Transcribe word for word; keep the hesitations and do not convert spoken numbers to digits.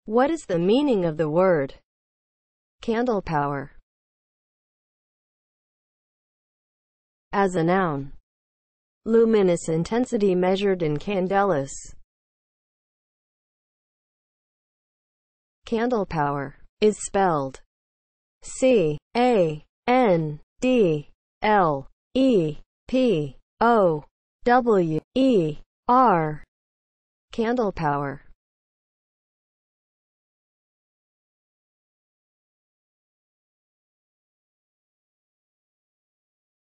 What is the meaning of the word candle power? As a noun, luminous intensity measured in candelas. Candle power is spelled C A N D L E P O W E R. Candle power.